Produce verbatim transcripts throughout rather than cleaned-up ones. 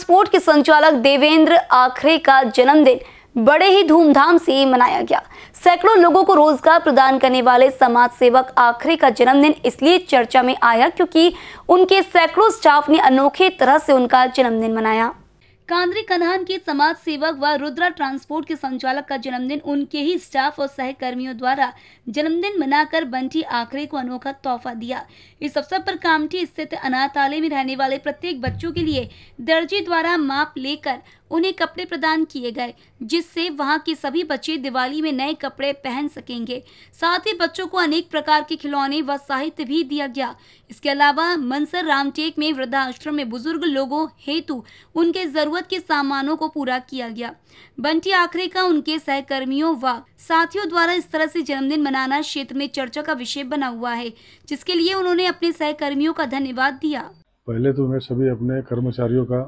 Transport के संचालक देवेंद्र आखरे का जन्मदिन बड़े ही धूमधाम से मनाया गया। सैकड़ों लोगों को रोजगार प्रदान करने वाले समाज सेवक आखरे का जन्मदिन इसलिए चर्चा में आया क्योंकि उनके सैकड़ों स्टाफ ने अनोखे तरह से उनका जन्मदिन मनाया। कांद्री कन्हान के समाज सेवक व रुद्रा ट्रांसपोर्ट के संचालक का जन्मदिन उनके ही स्टाफ और सहकर्मियों द्वारा जन्मदिन मनाकर बंटी आखरे को अनोखा तोहफा दिया। इस अवसर पर कामठी स्थित अनाथालय में रहने वाले प्रत्येक बच्चों के लिए दर्जी द्वारा माप लेकर उन्हें कपड़े प्रदान किए गए, जिससे वहां के सभी बच्चे दिवाली में नए कपड़े पहन सकेंगे। साथ ही बच्चों को अनेक प्रकार के खिलौने व साहित्य भी दिया गया। इसके अलावा मनसर रामटेक में वृद्धाश्रम में बुजुर्ग लोगों हेतु उनके जरूरत के सामानों को पूरा किया गया। बंटी आखरे का उनके सहकर्मियों व साथियों द्वारा इस तरह से जन्मदिन मनाना क्षेत्र में चर्चा का विषय बना हुआ है, जिसके लिए उन्होंने अपने सहकर्मियों का धन्यवाद दिया। पहले तो मैं सभी अपने कर्मचारियों का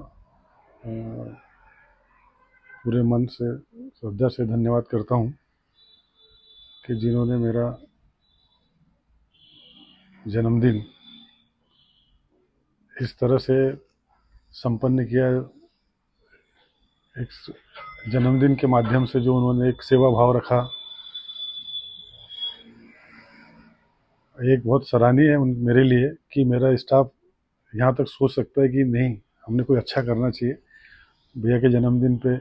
पूरे मन से श्रद्धा से धन्यवाद करता हूं कि जिन्होंने मेरा जन्मदिन इस तरह से संपन्न किया। एक जन्मदिन के माध्यम से जो उन्होंने एक सेवा भाव रखा, एक बहुत सराहनीय है मेरे लिए कि मेरा स्टाफ यहाँ तक सोच सकता है कि नहीं, हमने कोई अच्छा करना चाहिए। भैया के जन्मदिन पे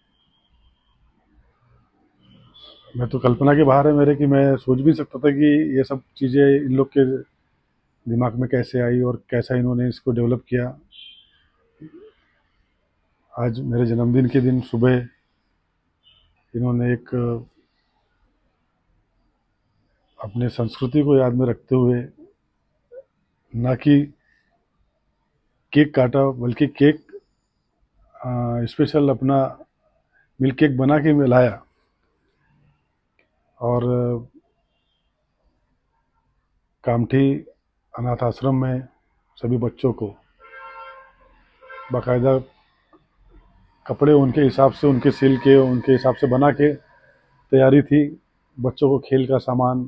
मैं तो कल्पना के बाहर है मेरे कि मैं सोच भी सकता था कि ये सब चीज़ें इन लोग के दिमाग में कैसे आई और कैसा इन्होंने इसको डेवलप किया। आज मेरे जन्मदिन के दिन सुबह इन्होंने एक अपने संस्कृति को याद में रखते हुए ना कि केक काटा, बल्कि केक स्पेशल अपना मिल्क केक बना के मिलाया और कामठी अनाथ आश्रम में सभी बच्चों को बाकायदा कपड़े उनके हिसाब से, उनके सिल के, उनके हिसाब से बना के तैयारी थी। बच्चों को खेल का सामान,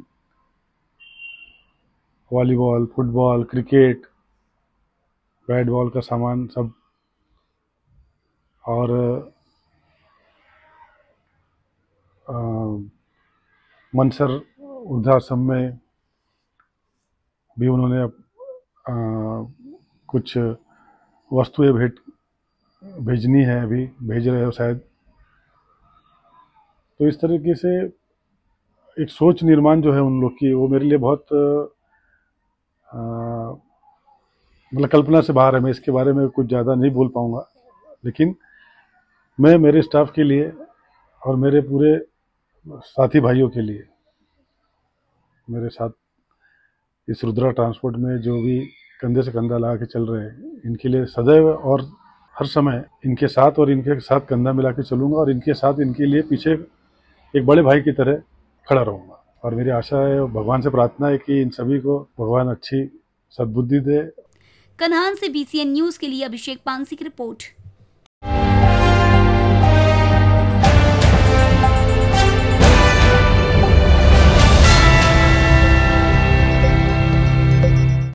volleyball, football, cricket, bat ball का सामान सब, और आ, मनसर वृद्धाश्रम में भी उन्होंने आ, कुछ वस्तुएं भेंट भेजनी है, अभी भेज रहे हो शायद। तो इस तरीके से एक सोच निर्माण जो है उन लोग की, वो मेरे लिए बहुत मतलब कल्पना से बाहर है। मैं इसके बारे में कुछ ज़्यादा नहीं बोल पाऊँगा, लेकिन मैं मेरे स्टाफ के लिए और मेरे पूरे साथी भाइयों के लिए, मेरे साथ इस रुद्रा ट्रांसपोर्ट में जो भी कंधे से कंधा लगा के चल रहे हैं, इनके लिए सदैव और हर समय इनके साथ और इनके साथ कंधा मिला के चलूँगा और इनके साथ, इनके लिए पीछे एक बड़े भाई की तरह खड़ा रहूँगा। और मेरी आशा है, भगवान से प्रार्थना है कि इन सभी को भगवान अच्छी सद्बुद्धि दे। कन्हान से बी सी एन न्यूज़ के लिए अभिषेक पानसी की रिपोर्ट।